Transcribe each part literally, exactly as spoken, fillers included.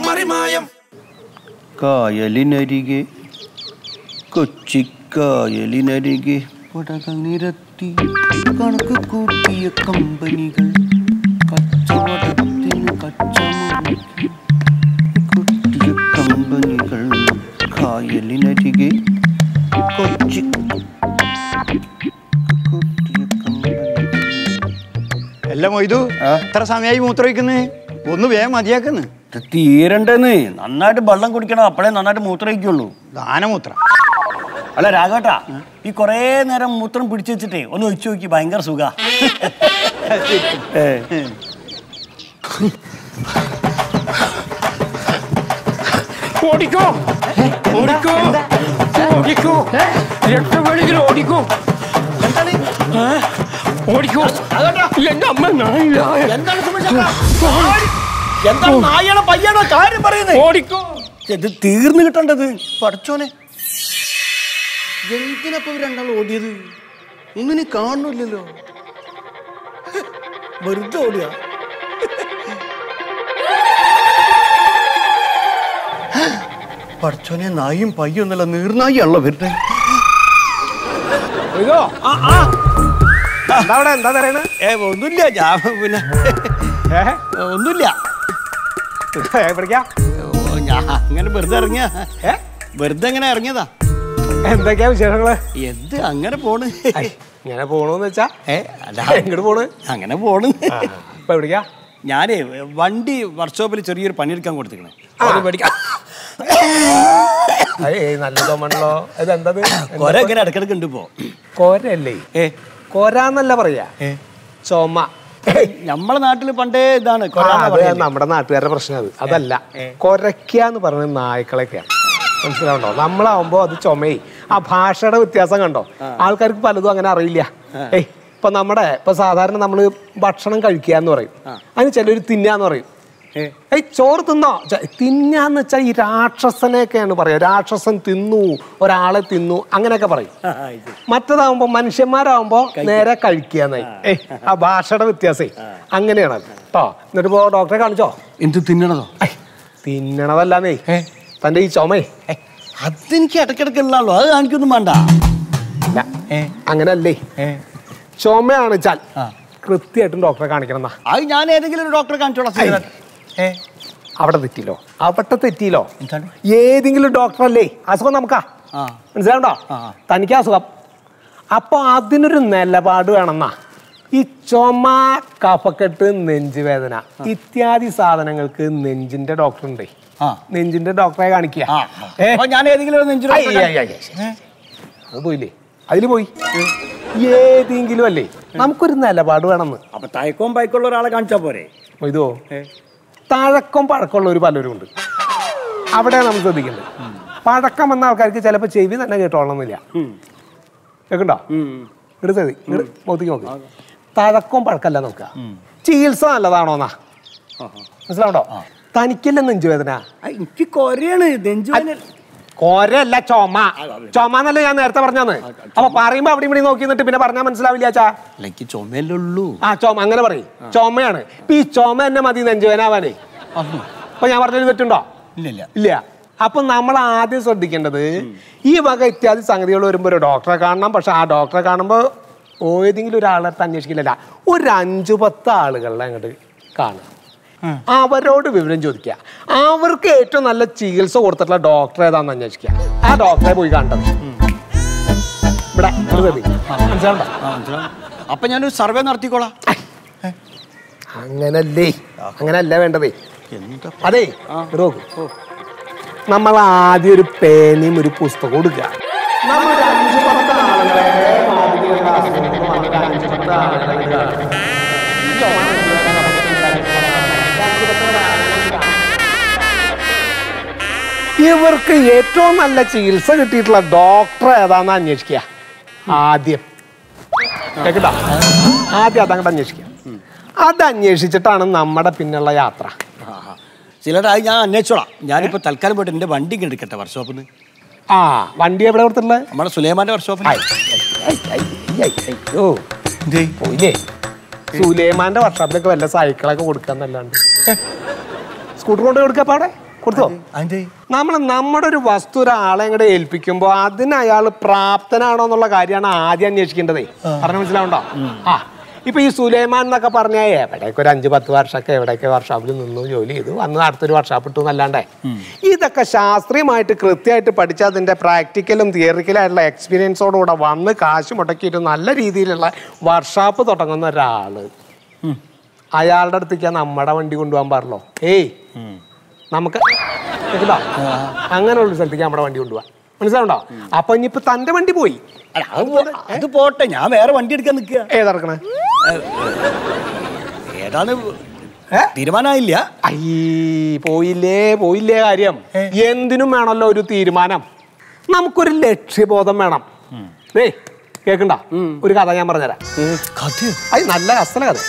മറിമായം. കായലിനരികെ കൊച്ചിക്കായലിനരികെ പടകൾ നിരത്തി കണക്ക് കൂട്ടിയ കമ്പനികൾ കച്ചവടത്തിന് കച്ചമുറുക്കി കൂട്ടിയ കമ്പനികൾ കായലിനരികെ കൊച്ചി കൂട്ടിയ കമ്പനികൾ. എല്ലാം മൊയ്തു എത്ര സമയമായി മൂത്രമൊഴിക്കുന്നത്? ഒന്ന് വേഗം മതിയാക്കുന്നു. തീരണ്ടെന്ന്. നന്നായിട്ട് വെള്ളം കുടിക്കണം, അപ്പോഴേ നന്നായിട്ട് മൂത്രമൊഴിക്കുള്ളൂ. ദാനമൂത്രം അല്ല രാഘവട്ടാ, ഈ കൊറേ നേരം മൂത്രം പിടിച്ചു വെച്ചിട്ടേ ഒന്ന് ഒഴിച്ചു നോക്കി, ഭയങ്കര സുഖ. ഓടിക്കോ ഓടിക്കോ ഓടിക്കോ രക്തവെളിയിൽ ഓടിക്കോ. എന്താണ് ഓടിക്കോ. എന്റെ അമ്മ നായില്ല. എന്താണ് നായണോ പയ്യാണോ കാര്യം പറയുന്നത്? ഓടിക്കോ. ഇത് തീർന്നു കിട്ടേണ്ടത്. പഠിച്ചോനെ, എന്തിനപ്പോ രണ്ടാളും ഓടിയത്? ഒന്നിനും കാണുന്നില്ലല്ലോ, വെറുതെ ഓടിയ. പഠിച്ചോനെ, നായും പയ്യും ഒന്നല്ല, നീർനായി ആണല്ലോ വരുന്നത്. എന്താ പറയണേ? ഏ ഒന്നുമില്ല, ഞാൻ പിന്നെ ഒന്നുമില്ല. ഞാൻ അങ്ങനെ വെറുതെ ഇറങ്ങിയ വെറുതെ അങ്ങനെ ഇറങ്ങിയതാ. എന്തൊക്കെയാ വിശേഷങ്ങള്? എന്ത് അങ്ങനെ പോണ്. ഇങ്ങനെ പോണോന്ന് വെച്ചാ ഏ അല്ല, ഇങ്ങോട്ട് പോണ്. അങ്ങനെ പോണ്. ഇപ്പൊ എവിടേക്കാ? ഞാനേ വണ്ടി വർക്ക്ഷോപ്പിൽ ചെറിയൊരു പണിയെടുക്കാൻ കൊടുത്തിക്കണേ, അത് പഠിക്കാം. നല്ല തോമണല്ലോ. ഇതെന്തത്? കൊര ഇങ്ങനെ ഇടക്കിടക്ക് ഉണ്ട് ഇപ്പോ. കോരല്ലേ? ഏ കോരാന്നല്ല പറയാ, ചുമ. നമ്മളെ നാട്ടില് പണ്ടേ ഇതാണ് നമ്മുടെ നാട്ടുകാരുടെ പ്രശ്നം. അത് അതല്ല, കൊരയ്ക്കാന്ന് പറഞ്ഞ നായ്ക്കളൊക്കെയാണ്. മനസ്സിലാവണ്ടോ? നമ്മളാവുമ്പോ അത് ചുമയെ. ആ ഭാഷയുടെ വ്യത്യാസം കണ്ടോ? ആൾക്കാർക്ക് പലതും അങ്ങനെ അറിയില്ല. ഏയ് ഇപ്പൊ നമ്മുടെ ഇപ്പൊ സാധാരണ നമ്മള് ഭക്ഷണം കഴിക്കുക എന്ന് പറയും, അതിന് ചിലര് തിന്നാന്ന് പറയും. ഏയ് ചോറ് തിന്നോ? തിന്നാന്ന് വെച്ചാൽ ഈ രാക്ഷസനെയൊക്കെയാണ് പറയാ. രാക്ഷസൻ തിന്നു, ഒരാളെ തിന്നു, അങ്ങനെയൊക്കെ പറയും. മറ്റേതാവുമ്പോ മനുഷ്യന്മാരാവുമ്പോ നേരെ കഴിക്കുകയെന്നായി. ഏയ് ആ ഭാഷയുടെ വ്യത്യാസേ അങ്ങനെയാണ് കേട്ടോ. എന്നിട്ട് ഇപ്പോ ഡോക്ടറെ കാണിച്ചോ? എന്ത് തിന്നണതോ? തിന്നണതല്ലാന്നേ, തന്റെ ഈ ചുമേ. അതെനിക്ക് ഇടക്കിടക്കുള്ളൂ, അത് കാണിക്കൊന്നും വേണ്ട. അങ്ങനല്ലേ, ചുമയാണ് വെച്ചാൽ കൃത്യമായിട്ടും ഡോക്ടറെ കാണിക്കണം എന്നാ. അത് ഞാൻ ഏതെങ്കിലും ഒരു ഡോക്ടറെ കാണിച്ചോളാം. അവിടെ തെറ്റിയില്ലോ, അവിടെ തെറ്റിയില്ലോ. ഏതെങ്കിലും ഡോക്ടർ അല്ലേ, അസുഖം നമുക്കാ. മനസ്സിലാവണ്ടോ? തനിക്ക് അസുഖം. അപ്പൊ അതിനൊരു നിലപാട് വേണമെന്നാ. ഈ ചുമ, കഫക്കെട്ട്, നെഞ്ചുവേദന ഇത്യാദി സാധനങ്ങൾക്ക് നെഞ്ചിന്റെ ഡോക്ടർ ഉണ്ടേ. നെഞ്ചിന്റെ ഡോക്ടറെ കാണിക്കുക. ഞാൻ ഏതെങ്കിലും അത് പോയില്ലേ, അതില് പോയി. ഏതെങ്കിലും അല്ലേ, നമുക്കൊരു നിലപാട് വേണമെന്ന്. അപ്പൊ തയക്കവും പയക്കമുള്ള ഒരാളെ കാണിച്ചാ പോരെ? ഇതോ തഴക്കം പഴക്കമുള്ളവർ പലരും ഉണ്ട്, അവിടെ നമ്മൾ ശ്രദ്ധിക്കേണ്ടത്. പഴക്കം വന്ന ആൾക്കാർക്ക് ചിലപ്പോൾ ചെവി തന്നെ കേട്ടോളണമെന്നില്ല. കേൾക്കണ്ടോ? ഇങ്ങോട്ട് ശ്രദ്ധി, ഇങ്ങോട്ട് മുഖത്തേക്ക് നോക്ക്. തഴക്കവും പഴക്കമല്ല നോക്കുക, ചികിത്സ നല്ലതാണോന്നാ. മനസ്സിലാവണ്ടോ? തനിക്കല്ലേ നെഞ്ചുവേദന? എനിക്ക് കൊരയാണ് നെഞ്ചുവേദന. കൊരല്ല, ചുമ. ചുമ എന്നല്ലേ ഞാൻ നേരത്തെ പറഞ്ഞാന്ന്. അപ്പൊ പറയുമ്പോ അവിടെ ഇവിടെ നോക്കി നിന്നിട്ട് പിന്നെ പറഞ്ഞാൽ മനസ്സിലാവില്ല. ചാ എനിക്ക് ചുമയല്ലുള്ളൂ. ആ ചുമ അങ്ങനെ പറയും, ചുമയാണ്. ഇപ്പൊ ഈ ചുമ തന്നെ മതി നെഞ്ചുവേദനാവാനേ. അപ്പൊ ഞാൻ പറഞ്ഞത് തെറ്റുണ്ടോ? ഇല്ല ഇല്ല. അപ്പൊ നമ്മൾ ആദ്യം ശ്രദ്ധിക്കേണ്ടത് ഈ വക ഇത്യാദി സംഗതികൾ വരുമ്പോ ഒരു ഡോക്ടറെ കാണണം. പക്ഷെ ആ ഡോക്ടറെ കാണുമ്പോ ഏതെങ്കിലും ഒരാളെ അന്വേഷിക്കില്ല, ഒരു അഞ്ചു പത്ത് ആളുകളെ അങ്ങോട്ട് കാണുക, അവരോട് വിവരം ചോദിക്കുക. അവർക്ക് ഏറ്റവും നല്ല ചികിത്സ കൊടുത്തിട്ടുള്ള ഡോക്ടർ ഏതാണെന്ന് അന്വേഷിക്കുക. ആ ഡോക്ടറെ പോയി കണ്ടത് ഇവിടെ. മനസ്സിലാവണ്ടോ? അപ്പൊ ഞാനൊരു സർവേ നടത്തിക്കോളാം. അങ്ങനല്ലേ, അങ്ങനല്ല വേണ്ടതേ. അതെ, നോക്കൂ, നമ്മൾ ആദ്യം ഒരു പേനയും ഒരു പുസ്തകം കൊടുക്കുക. ഇവർക്ക് ഏറ്റവും നല്ല ചികിത്സ കിട്ടിയിട്ടുള്ള ഡോക്ടർ ഏതാണെന്ന് അന്വേഷിക്കുക ആദ്യം. കേട്ടോ? ആദ്യം അതങ്ങോട്ട് അന്വേഷിക്കുക. അത് അന്വേഷിച്ചിട്ടാണ് നമ്മുടെ പിന്നുള്ള യാത്ര. ചിലടാ ഞാൻ അന്വേഷിച്ചോളാം. ഞാനിപ്പോ തൽക്കാലം പോയിട്ട് എന്റെ വണ്ടി എടുക്കട്ടെ വർക്ക്ഷോപ്പിൽ നിന്ന്. ആ വണ്ടി എവിടെ കൊടുത്തിട്ടുള്ളത്? നമ്മുടെ സുലൈമാന്റെ വർക്ക്ഷോപ്പിൽ. പോയില്ലേ? സുലൈമാന്റെ വർക്ക്ഷോപ്പിലൊക്കെ വല്ല സൈക്കിളൊക്കെ കൊടുക്കാന്നല്ലാണ്ട് സ്കൂട്ടർ കൊണ്ട് കൊടുക്കപ്പാടെ കൊടുത്തോ? നമ്മൾ നമ്മുടെ ഒരു വസ്തു ഒരാളെ കൂടെ ഏൽപ്പിക്കുമ്പോ അതിന് അയാൾ പ്രാപ്തനാണോ എന്നുള്ള കാര്യമാണ് ആദ്യം അന്വേഷിക്കേണ്ടതേ. പറഞ്ഞ മനസ്സിലാവുണ്ടോ? ആ ഇപ്പൊ ഈ സുലൈമാൻ എന്നൊക്കെ പറഞ്ഞാൽ എവിടേക്ക് ഒരു അഞ്ച് പത്ത് വർഷമൊക്കെ എവിടെയൊക്കെ വർക്ക്ഷോപ്പിൽ നിന്നു ജോലി ചെയ്തു വന്ന് അടുത്തൊരു വർക്ക്ഷോപ്പ് ഇട്ടു എന്നല്ലാണ്ടേ ഇതൊക്കെ ശാസ്ത്രീയമായിട്ട് കൃത്യമായിട്ട് പഠിച്ച് അതിന്റെ പ്രാക്ടിക്കലും തിയറിക്കലായിട്ടുള്ള എക്സ്പീരിയൻസോടുകൂടെ വന്ന് കാശ് മുടക്കിയിട്ട് നല്ല രീതിയിലുള്ള വർക്ക്ഷോപ്പ് തുടങ്ങുന്ന ഒരാള് അയാളുടെ അടുത്തേക്കാ നമ്മുടെ വണ്ടി കൊണ്ടുപോകാൻ പാടുള്ളൂ. ഏയ് നമുക്ക് കേട്ടോ അങ്ങനെയുള്ള സ്ഥലത്തേക്ക് നമ്മുടെ വണ്ടി കൊണ്ടുപോകാം. മനസ്സിലാവുണ്ടോ? അപ്പൊ ഇനിയിപ്പോ തന്റെ വണ്ടി പോയി അത് പോട്ടെ, ഞാൻ വേറെ വണ്ടി എടുക്കാൻ നിൽക്കുക. ഏതാ ഏതാണ് തീരുമാനമായില്ല. അയ്യേ പോയില്ലേ പോയില്ലേ കാര്യം. എന്തിനും വേണമല്ലോ ഒരു തീരുമാനം. നമുക്കൊരു ലക്ഷ്യബോധം വേണം. ഏ കേക്കണ്ട ഒരു കഥ ഞാൻ പറഞ്ഞുതരാം. അത് നല്ല അസല കഥ.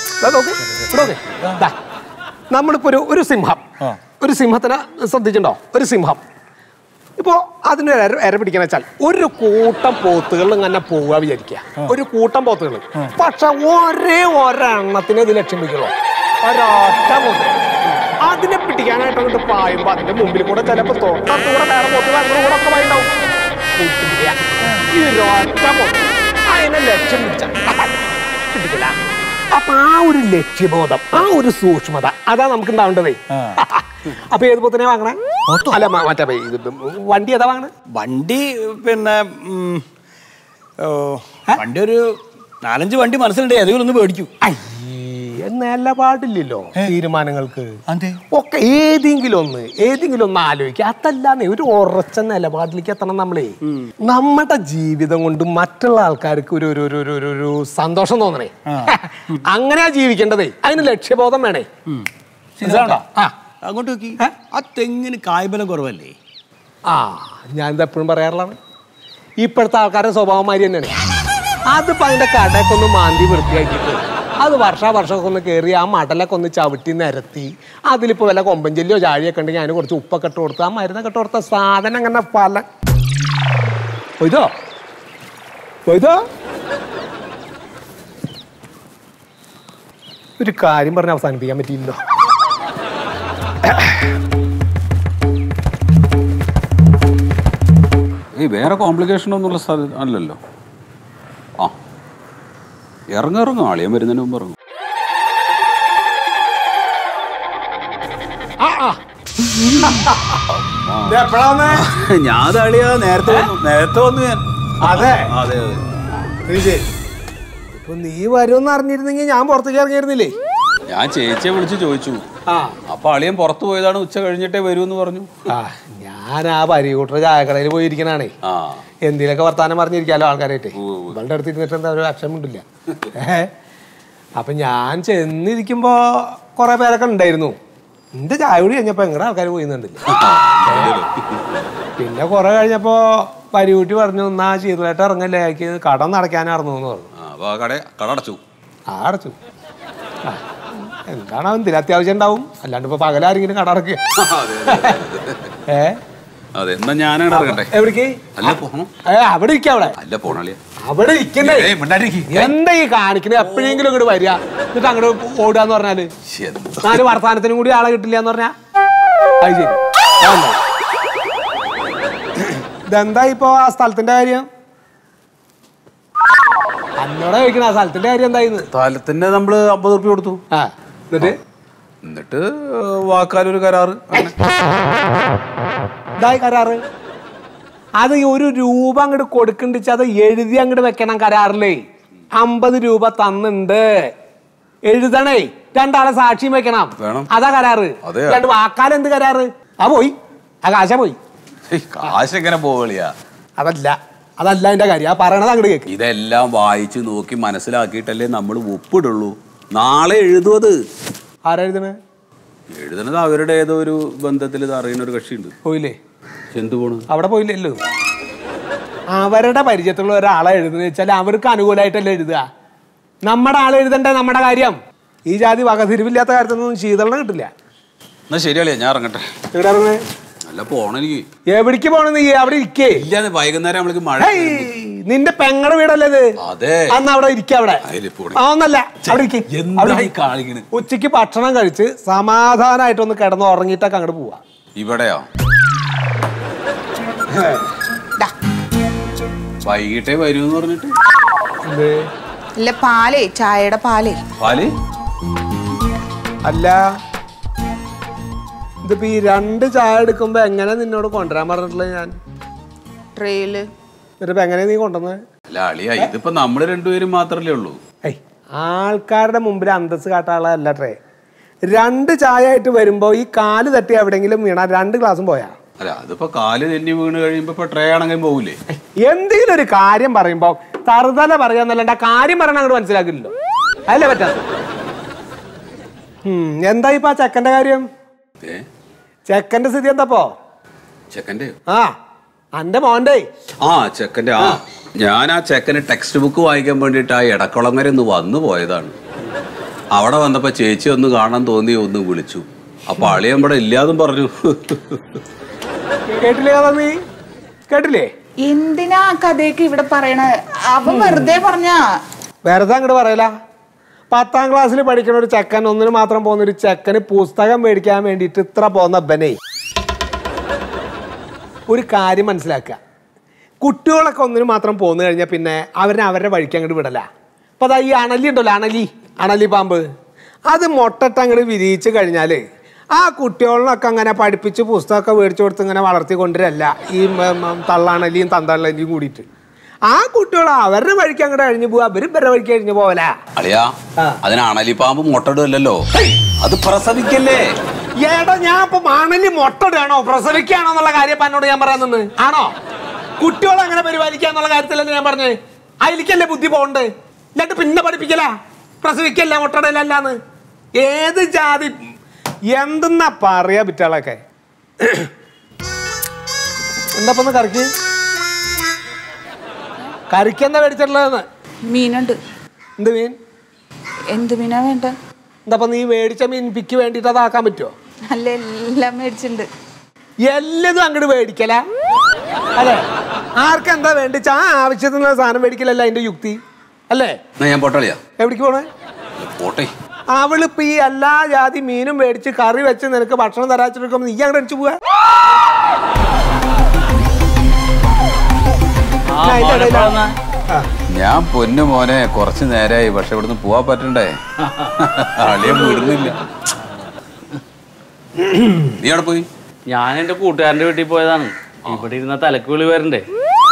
നമ്മളിപ്പോ ഒരു ഒരു സിംഹം ഒരു സിംഹത്തിനെ ശ്രദ്ധിച്ചിട്ടുണ്ടോ? ഒരു സിംഹം ഇപ്പോ അതിന് എര പിടിക്കാൻ വെച്ചാൽ ഒരു കൂട്ടം പോത്തുകൾ ഇങ്ങനെ പോവുക വിചാരിക്കുക. ഒരു കൂട്ടം പോത്തുകൾ. പക്ഷെ ഒരേ ഒരെണ്ണത്തിന് ഇത് ലക്ഷ്യം വെക്കുള്ളൂ. ഒരൊറ്റ പോത്ത്. അതിനെ പിടിക്കാനായിട്ട് അങ്ങോട്ട് പായുമ്പോ അതിന്റെ മുമ്പിൽ കൂടെ ചിലപ്പോ തൊട്ടത്തൂടെ വേറെ പോത്തുകൾ അങ്ങനെ കൂടെ ഒക്കെ പായുണ്ടാവും. ഈ ഒരൊറ്റ പോത്ത് അതിനെ ലക്ഷ്യം പിടിച്ച പിടിക്കില്ല. അപ്പൊ ആ ഒരു ലക്ഷ്യബോധം ആ ഒരു സൂക്ഷ്മത അതാ നമുക്ക് ഉണ്ടാവേണ്ടതേ. അപ്പൊ ഏത് പോത്തിനെ വാങ്ങണേ? അല്ല മറ്റേ വണ്ടി ഏതാ വാങ്ങണേ? വണ്ടി പിന്നെ വണ്ടി ഒരു നാലഞ്ച് വണ്ടി മനസ്സിലുണ്ട്. ഏതെങ്കിലും ഒന്ന് മേടിക്കും. നല്ല പാടില്ലല്ലോ തീരുമാനങ്ങൾക്ക്. ഒക്കെ ഏതെങ്കിലും ഒന്ന് ഏതെങ്കിലും ഒന്ന് ആലോചിക്കുക. അതല്ലാന്നേ ഒരു ഉറച്ച നിലപാടിലേക്ക് എത്തണം നമ്മളേ. നമ്മുടെ ജീവിതം കൊണ്ട് മറ്റുള്ള ആൾക്കാർക്ക് ഒരു ഒരു സന്തോഷം തോന്നണേ. അങ്ങനെയാ ജീവിക്കേണ്ടതേ. അതിന് ലക്ഷ്യബോധം വേണേ. അങ്ങോട്ട് നോക്കി. ആ തെങ്ങിന് കായ്ബലം കുറവല്ലേ? ആ ഞാനിത് എപ്പോഴും പറയാറുള്ളതാണ്. ഇപ്പോഴത്തെ ആൾക്കാരുടെ സ്വഭാവം മാതിരി തന്നെയാണ്. അതിപ്പോ അതിന്റെ കടയൊക്കെ ഒന്ന് മാന്തി വൃത്തിയാക്കിയിട്ട് അത് വർഷ വർഷമൊക്കെ ഒന്ന് കയറി ആ മടലൊക്കെ ഒന്ന് ചവിട്ടി നിരത്തി അതിലിപ്പോ വല്ല കൊമ്പഞ്ചെല്ലിയോ ചാഴിയൊക്കെ ഉണ്ടെങ്കിൽ അതിന് കുറച്ച് ഉപ്പൊക്കെ ഇട്ട് കൊടുത്ത് ആ മരുന്നൊക്കെ ഇട്ട് കൊടുത്ത സാധനം അങ്ങനെ പല പോയിതോ പോയിതോ ഒരു കാര്യം പറഞ്ഞ് അവസാനിപ്പിക്കാൻ പറ്റിയില്ലോ. ഈ വേറെ കോംപ്ലിക്കേഷൻ ഒന്നുള്ള സ്ഥലം അല്ലല്ലോ. ആ ഇറങ്ങും ഇറങ്ങും ആളിയാൻ വരുന്നതിന് മുമ്പ് ഇറങ്ങും. ഞാൻ താളിയാ നേരത്തെ നേരത്തെ വന്നു ഞാൻ. അതെ അതെ അതെ. ഇപ്പൊ നീ വരുമെന്ന് അറിഞ്ഞിരുന്നെങ്കിൽ ഞാൻ പുറത്തേക്ക് ഇറങ്ങിയിരുന്നില്ലേ. ഞാൻ ചേച്ചിയെ വിളിച്ച് ചോദിച്ചു. അപ്പൊ അളിയൻ പുറത്തു പോയതാണ്, ഉച്ച കഴിഞ്ഞിട്ടേ വരൂന്ന് പറഞ്ഞു. ഞാൻ ആ പരികൂട്ടർ ചായക്കടയിൽ പോയിരിക്കണാണേ. എന്തിനൊക്കെ വർത്താനം പറഞ്ഞിരിക്കാലോ ആൾക്കാരായിട്ട്. ഇവളുടെ അടുത്ത് ഇരുന്നിട്ട് എന്താ ഒരു അക്ഷരമുണ്ടില്ല. ഏഹ് അപ്പൊ ഞാൻ ചെന്നിരിക്കുമ്പോ കൊറേ പേരൊക്കെ ഉണ്ടായിരുന്നു. എന്റെ ചായ കൂടി കഴിഞ്ഞപ്പോ എങ്ങനെ ആൾക്കാർ പോയിന്നുണ്ടില്ല. പിന്നെ കുറെ കഴിഞ്ഞപ്പോ പരികൂട്ടി പറഞ്ഞു എന്നാ ശീതളായിട്ട് ഇറങ്ങല്ലേ, കട നടക്കാനായിരുന്നു എന്ന് പറഞ്ഞു. ആ അടച്ചു. എന്താണ് അവൻ ഇതിൽ അത്യാവശ്യം ഉണ്ടാവും, അല്ലാണ്ട് ഇപ്പൊ പകലാരെങ്കിലും കട അടക്കുക. ഏ എവിടേക്ക് അവിടെ ഇരിക്ക. അവിടെ അവിടെ ഇരിക്കണ്ടേ? എന്താ ഈ കാണിക്കണേ? എപ്പോഴെങ്കിലും ഇങ്ങോട്ട് വരിക എന്നിട്ട് അങ്ങോട്ട് ഓടുകയെന്ന് പറഞ്ഞാല് നാല് വർത്താനത്തിനും കൂടി ആളെ കിട്ടില്ല എന്ന് പറഞ്ഞാ അത് ശരി. ഇതെന്താ ഇപ്പൊ ആ സ്ഥലത്തിന്റെ കാര്യം? അന്നോടെ ചോദിക്കണ ആ സ്ഥലത്തിന്റെ കാര്യം എന്തായിരുന്നു? സ്ഥലത്തിന്റെ നമ്മള് അമ്പത് റുപ്യ കൊടുത്തു. ആ എന്നിട്ട് എന്നിട്ട് വാക്കാലൊരു കരാറ്. ഇതായി കരാറ്. അത് ഒരു രൂപ അങ്ങോട്ട് കൊടുക്കണ്ടിച്ച് അത് എഴുതി അങ്ങോട്ട് വെക്കണം കരാറിലേ. അമ്പത് രൂപ തന്നുണ്ട് എഴുതണേ, രണ്ടാളെ സാക്ഷിയും വെക്കണം. അതാ കരാറ്. രണ്ട് വാക്കാൽ എന്ത് കരാറ്? ആ പോയി ആ കാശ പോയി. കാശ് എങ്ങനെ പോവളിയാ? അതല്ല അതല്ല എന്റെ കാര്യം. ആ പറയണത് അങ്ങോട്ട് കേക്ക്. ഇതെല്ലാം വായിച്ചു നോക്കി മനസ്സിലാക്കിയിട്ടല്ലേ നമ്മൾ ഒപ്പിടുള്ളൂ. നാളെ എഴുതുവത്. ആരെഴുതണേ? എഴുതണത് അവരുടെ ഏതോ ഒരു ബന്ധത്തിൽ ഇത് അറിയുന്ന ഒരു കക്ഷിയുണ്ട്. പോയില്ലേ? എന്ത് പോണു? അവിടെ പോയില്ലല്ലോ. അവരുടെ പരിചയത്തിലുള്ള ഒരാളെ എഴുതുന്ന വെച്ചാൽ അവർക്ക് അനുകൂലമായിട്ടല്ലേ എഴുതുക. നമ്മുടെ ആളെ എഴുതണ്ടേ നമ്മുടെ കാര്യം. ഈ ജാതി വകതിരിവില്ലാത്ത കാര്യത്തിനൊന്നും ശീതള കിട്ടില്ല. എന്നാ ശരിയല്ലേ, ഞാൻ ഇറങ്ങട്ടെ. എവിടെ ഇറങ്ങണേ? അല്ല പോണ എനിക്ക്. എവിടേക്ക് പോണ? നീ അവിടെ ഇരിക്കേ. ഇല്ല വൈകുന്നേരം നമ്മൾക്ക് മഴ. നിന്റെ പെങ്ങടെ വീടല്ലേ? അതെ. അന്ന് അവിടെ ഇരിക്ക. അവിടെ ഒന്നല്ല അവിടെ ഇരിക്കും. ഉച്ചക്ക് ഭക്ഷണം കഴിച്ച് സമാധാനമായിട്ടൊന്ന് കിടന്ന് ഉറങ്ങിയിട്ടൊക്കെ അങ്ങോട്ട് പോവാ. ഇവിടെയോ? വൈകിട്ടേ വരൂന്ന് പറഞ്ഞിട്ട്. അല്ല പാലേ, ചായയുടെ പാലേ. പാല് അല്ല, ഇതിപ്പോ ഈ രണ്ട് ചായ എടുക്കുമ്പോ എങ്ങനെ നിന്നോട് കൊണ്ടുവരാൻ പറഞ്ഞിട്ടുള്ളത് ഞാൻ? ട്രെയില്. എന്നിട്ടിപ്പോ എങ്ങനെ നീ കൊണ്ടുവന്നത്? അല്ല അളിയ, ഇതിപ്പോ നമ്മള് രണ്ടുപേരും മാത്രല്ലേ ഉള്ളൂ. ഏയ്, ആൾക്കാരുടെ മുമ്പിൽ അന്തസ് കാട്ടാളല്ല ട്രേ. രണ്ട് ചായ ആയിട്ട് വരുമ്പോ ഈ കാല് തട്ടി എവിടെയെങ്കിലും വീണാ രണ്ട് ഗ്ലാസും പോയാ. അല്ല അതിപ്പോ കാല് തെന്നി വീണ് കഴിയുമ്പോ ഇപ്പൊ ട്രേ ആണെങ്കിലും പോകൂലേ? എന്തെങ്കിലും ഒരു കാര്യം പറയുമ്പോ തറുതല പറയാന്നല്ല, കാര്യം പറയണ അങ്ങോട്ട് മനസ്സിലാക്കില്ലല്ലോ. അതല്ലേ പറ്റാത്ത. ഉം എന്താ ഇപ്പൊ ആ ചെക്കന്റെ കാര്യം? ചെക്കന്റെ സ്ഥിതി എന്താപ്പോ? ചെക്കന്റെ? ആ അന്റെ മോന്റെ. ആ ചെക്കന്റെ. ആ ഞാൻ ആ ചെക്കന് ടെക്സ്റ്റ് ബുക്ക് വായിക്കാൻ വേണ്ടിട്ട് ആ എടക്കുളം വരെ ഒന്ന് വന്നു പോയതാണ്. അവിടെ വന്നപ്പോ ചേച്ചി ഒന്ന് കാണാൻ തോന്നി, ഒന്ന് വിളിച്ചു. അപ്പൊ അളിയൻ ഇവിടെ ഇല്ലാതും പറഞ്ഞു. കേട്ടില്ലേ കഥ? നീ കേട്ടില്ലേ? എന്തിനാ കഥയൊക്കെ ഇവിടെ പറയണ? അവൻ വെറുതെ പറഞ്ഞാ. വെറുതെ അങ്ങോട്ട് പറയല. പത്താം ക്ലാസ്സിൽ പഠിക്കുന്ന ഒരു ചെക്കൻ, ഒന്നിന് മാത്രം പോകുന്ന ഒരു ചെക്കന് പുസ്തകം മേടിക്കാൻ വേണ്ടിയിട്ട് ഇത്ര പോകുന്ന ബനെ. ഒരു കാര്യം മനസ്സിലാക്കുക, കുട്ടികളൊക്കെ ഒന്നിന് മാത്രം പോന്നു കഴിഞ്ഞാൽ പിന്നെ അവരെ അവരുടെ വഴിക്ക് അങ്ങോട്ട് വിടല. അപ്പൊ അതാ ഈ അണലി ഉണ്ടല്ലോ, അണലി അണലി പാമ്പ്, അത് മുട്ടട്ട് അങ്ങോട്ട് വിരിയിച്ച് കഴിഞ്ഞാൽ ആ കുട്ടികളിനൊക്കെ അങ്ങനെ പഠിപ്പിച്ച് പുസ്തകമൊക്കെ മേടിച്ചു കൊടുത്ത് ഇങ്ങനെ വളർത്തി കൊണ്ടുവരല്ല ഈ തള്ളാണലിയും തന്തള്ളലിയും കൂടിയിട്ട്. ആ കുട്ടികൾ അവരുടെ വഴിക്ക് അങ്ങോട്ട് കഴിഞ്ഞു പോവാ, അവര് ഇവരുടെ വഴിക്ക് കഴിഞ്ഞു പോവല. അളിയാ, അതിന് അണലിപ്പാമ്പ് മുട്ടടുമല്ലോ, അത് പ്രസവിക്കല്ലേ? ഏടാ, ഞാൻ ഇപ്പൊ അണലി മുട്ടടുകയാണോ പ്രസവിക്കുകയാണോ എന്നുള്ള കാര്യം എന്നോട് ഞാൻ പറയാൻ നിന്ന് ആണോ? കുട്ടികളെ അങ്ങനെ പരിപാലിക്കാന്നുള്ള കാര്യത്തിലല്ലേ ഞാൻ പറഞ്ഞത്. അതിലേക്കല്ലേ ബുദ്ധി പോകണ്ടേ? എന്നിട്ട് പിന്നെ പഠിപ്പിക്കല പ്രസവിക്കല്ല മുട്ടടയിലല്ലാന്ന്. ഏത് ജാതി എന്തെന്നാ പറയാ പിറ്റാളൊക്കെ. എന്താ കറിക്ക് കറിക്കെന്താ മേടിച്ചിട്ടുള്ളതെന്ന്? മീനുണ്ട്. എന്ത് മീൻ? എന്ത് മീനാ വേണ്ട? എന്താ നീ മേടിച്ച മീൻ പിക്ക് വേണ്ടിട്ട് അതാക്കാൻ പറ്റുമോ? അല്ല, എല്ലാം മേടിച്ചിട്ടുണ്ട്. എല്ലതും അങ്ങോട്ട് മേടിക്കല അല്ലേ? ആർക്കെന്താ വേണ്ടിച്ച ആ ആവശ്യത്തിനുള്ള സാധനം മേടിക്കലല്ല അതിന്റെ യുക്തി അല്ലേ? ഞാൻ പോട്ടളിയാ. എവിടേക്ക് പോണേ? പോട്ടെ. അവളിപ്പോ ഈ എല്ലാ ജാതി മീനും മേടിച്ച് കറി വെച്ച് നിനക്ക് ഭക്ഷണം തരാച്ചിരിക്കുമ്പോ നീ അങ്ങോട്ട് അടിച്ചു പോവാ. ഞാൻ പൊന്നു മോനെ കുറച്ച് നേരമായി, പക്ഷെ ഇവിടുന്ന് പോവാൻ പറ്റണ്ടേ? അളിയൻ വിടുന്നില്ല. നീ അവിടെ പോയി? ഞാൻ എന്റെ കൂട്ടുകാരന്റെ വീട്ടിൽ പോയതാണ്. ഇവിടെ ഇരുന്ന തലക്ക് വിളി വരണ്ടേ?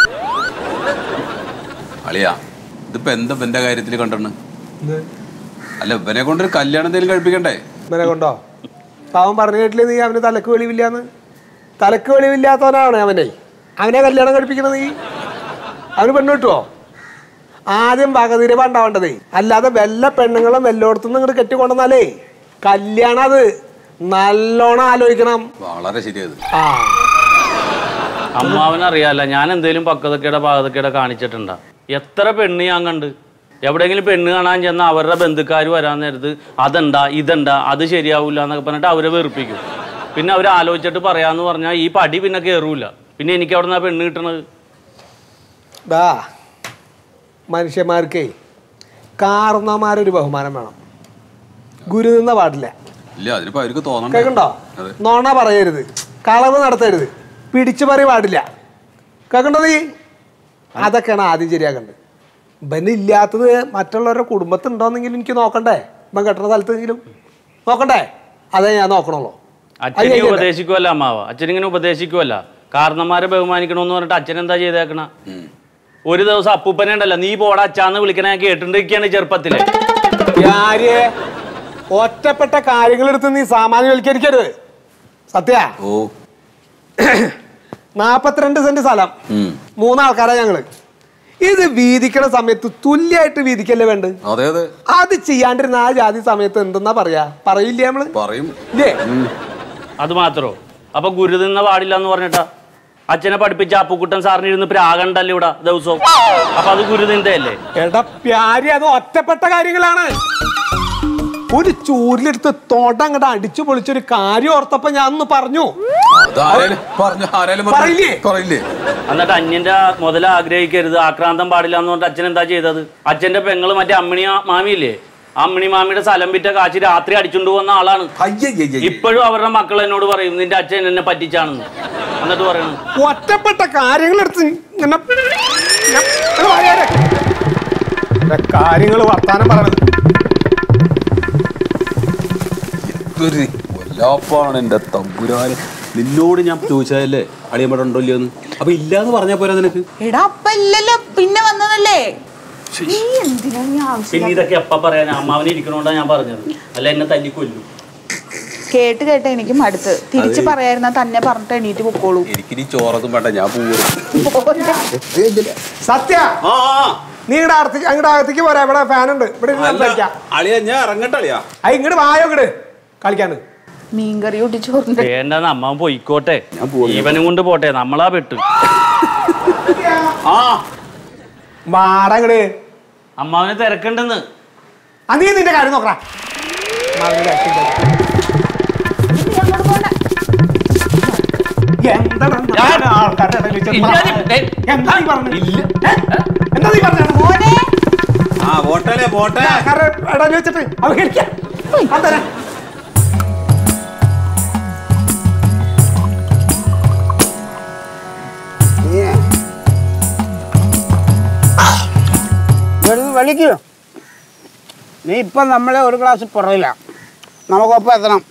അളിയാ, ഇതിപ്പോ എന്താ എന്റെ കാര്യത്തിൽ കണ്ടണ്? അല്ല, ഇവനെ കൊണ്ടൊരു കല്യാണം എന്തെങ്കിലും കഴിപ്പിക്കണ്ടേ? ഇവനെ കൊണ്ടോ? പാവൻ പറഞ്ഞു കേട്ടില്ലേ നീ അവന് തലക്ക് വെളിവില്ലാന്ന്? തലക്ക് വെളിവില്ലാത്തവനാണ് അവനെ. അവനെ കല്യാണം കഴിപ്പിക്കണത് നീ? അവന് പെണ്ണ് കിട്ടുവോ? ആദ്യം പകതിരവ ഉണ്ടാവേണ്ടതേ, അല്ലാതെ വല്ല പെണ്ണുങ്ങളും വല്ലോടത്തുനിന്ന് ഇങ്ങോട്ട് കെട്ടിക്കൊണ്ടെന്നാലേ കല്യാണം അത് നല്ലോണം ആലോചിക്കണം. വളരെ ശരിയത്. ആ അമ്മാവനറിയാല്ല, ഞാൻ എന്തേലും പക്കതൊക്കെയുടെ പാകതൊക്കെയുടെ കാണിച്ചിട്ടുണ്ടാ? എത്ര പെണ്ണ് ഞാൻ കണ്ട്. എവിടെയെങ്കിലും പെണ്ണ് കാണാൻ ചെന്നാൽ അവരുടെ ബന്ധുക്കാർ വരാൻ നേരത്ത് അതെണ്ടാ ഇതെണ്ടാ അത് ശരിയാവില്ല എന്നൊക്കെ പറഞ്ഞിട്ട് അവരെ വെറുപ്പിക്കും. പിന്നെ അവർ ആലോചിച്ചിട്ട് പറയാന്ന് പറഞ്ഞാൽ ഈ പടി പിന്നെ കയറൂല. പിന്നെ എനിക്ക് അവിടെ നിന്നാ പെണ്ണ് കിട്ടണത്. ഡാ, മനുഷ്യന്മാർക്കേ കാരണവന്മാരൊരു ബഹുമാനം വേണം. ഗുരു നിന്ന പാടില്ല. കേൾക്കണ്ടോ? നോണ പറയരുത്, കളവ് നടത്തരുത്, പിടിച്ചു പറി പാടില്ല. കേൾക്കണ്ടോ നീ? അതൊക്കെയാണ് ആദ്യം ശരിയാക്കേണ്ടത്. ഇവനില്ലാത്തത് മറ്റുള്ളവരുടെ കുടുംബത്തുണ്ടോന്നെങ്കിലും എനിക്ക് നോക്കണ്ടേ? ഇവൻ കെട്ടുന്ന സ്ഥലത്തെങ്കിലും നോക്കണ്ടേ? അതേ ഞാൻ നോക്കണുള്ളൂ. അച്ഛനെ ഉപദേശിക്കുമല്ല അമ്മാവ, അച്ഛനിങ്ങനെ ഉപദേശിക്കുമല്ല. കാരണന്മാരെ ബഹുമാനിക്കണമെന്ന് പറഞ്ഞിട്ട് അച്ഛൻ എന്താ ചെയ്തേക്കണ? ഒരു ദിവസം അപ്പൂപ്പനെ ഉണ്ടല്ലോ, നീ പോടാ അച്ഛാന്ന് വിളിക്കണ ഞാൻ കേട്ടിരിക്കുകയാണ് ചെറുപ്പത്തില്. ഒറ്റപ്പെട്ട കാര്യങ്ങളെടുത്ത് നീ സാമാന്യവൽക്കരിക്കരുത്. സത്യ നാപ്പത്തിരണ്ട് സെന്റ് സ്ഥലം, മൂന്നാൾക്കാരാ ഞങ്ങള്. ഇത് വീതിക്കണ സമയത്ത് തുല്യായിട്ട് വീതിക്കല്ലേ വേണ്ടത്? അത് ചെയ്യാണ്ടിരുന്ന ആ ജാതി സമയത്ത് എന്തെന്നാ പറയാ? പറയില്ലേ നമ്മള്? ഇല്ലേ? അത് മാത്രോ? അപ്പൊ ഗുരു നിന്ന പാടില്ല എന്ന് പറഞ്ഞിട്ടാ അച്ഛനെ പഠിപ്പിച്ച അപ്പുക്കുട്ടൻ സാറിന് ഇരുന്ന് പ്രാഗണ്ടല്ലേ ഇവിടെ ദിവസവും? അപ്പൊ അത് ഗുരു നിന്ദയല്ലേ? എടാ പ്യാരി, അത് ഒറ്റപ്പെട്ട കാര്യങ്ങളാണ്. ഒരു ചൂരിലെടുത്ത് തോട്ടം അങ്ങോട്ട് അടിച്ചു പൊളിച്ചൊരു കാര്യം ഓർത്തപ്പോ ഞാൻ ഒന്ന് പറഞ്ഞു. എന്നിട്ട് അന്യന്റെ മുതൽ ആഗ്രഹിക്കരുത്, ആക്രാന്തം പാടില്ല എന്ന് പറഞ്ഞിട്ട് അച്ഛൻ എന്താ ചെയ്തത്? അച്ഛന്റെ പെങ്ങള് മറ്റേ അമ്മിണി മാമിയില്ലേ, അമ്മിണി മാമിയുടെ സ്ഥലം വിറ്റ കാശ് രാത്രി അടിച്ചുകൊണ്ട് പോകുന്ന ആളാണ്. ഇപ്പോഴും അവരുടെ മക്കൾ എന്നോട് പറയും നിന്റെ അച്ഛൻ എന്നെ പറ്റിച്ചാണെന്ന്. എന്നിട്ട് പറയണു ഒറ്റപ്പെട്ട കാര്യങ്ങളെടുത്ത് കാര്യങ്ങൾ വർത്താനം പറയണത്. എന്റെ തമ്പുരാന് നിന്നോട് ഞാൻ ചോദിച്ചതല്ലേ അളിയമ്മടെ ഉണ്ടോ ഇല്ലയോന്ന്? അപ്പൊ ഇല്ലാന്ന് പറഞ്ഞാ പോരാ നിനക്ക്? എടാ അപ്പ ഇല്ലല്ലോ, പിന്നെ വന്നതല്ലേ. നീ എന്തിനാ നീ ആവശ്യം? പിന്നെ ഇതൊക്കെ എപ്പ പറയാൻ അമ്മാവനെ ഇരിക്കണോണ്ടാ ഞാൻ പറഞ്ഞത്, അല്ല എന്നെ തല്ലിക്കൊല്ലും. കേട്ട് കേട്ട് എനിക്ക് മടുത്ത്. തിരിച്ചു പറയായിരുന്ന തന്നെ പറഞ്ഞിട്ട് എണീറ്റ് പൊക്കോളൂ. എനിക്കിനി ചോറൊന്നും വേണ്ട, ഞാൻ പോവും. സത്യ നീ ഇങ്ങടെ അകത്തേക്ക് അങ്ങടെ അകത്തേക്ക് പോരാ, ഇവിടെ ഫാനുണ്ട്, ഇവിടെ അളിയാ ഞാൻ ഇറങ്ങട്ടെ അളിയാ. ആ ഇങ്ങോട്ട് വായോ ഇങ്ങട് കളിക്കാണ്. മീൻകറി ഒട്ടിച്ചോറിന്റെ വേണ്ടെന്ന് അമ്മാവൻ പോയിക്കോട്ടെ, ഇവനും കൊണ്ട് പോട്ടെ, നമ്മളാ പെട്ട്. ആ മാടങ്ങട് അമ്മാവന് തിരക്കുണ്ടെന്ന്. ആ നീ നിന്റെ കാര്യം നോക്കടാ. ആ പോട്ടെ പോട്ടെ വെച്ചിട്ട് അവ കഴിക്കാം. വലിക്കോ നീ ഇപ്പം നമ്മളെ ഒരു ഗ്ലാസ് പുറയില്ല, നമുക്കൊപ്പം എത്തണം.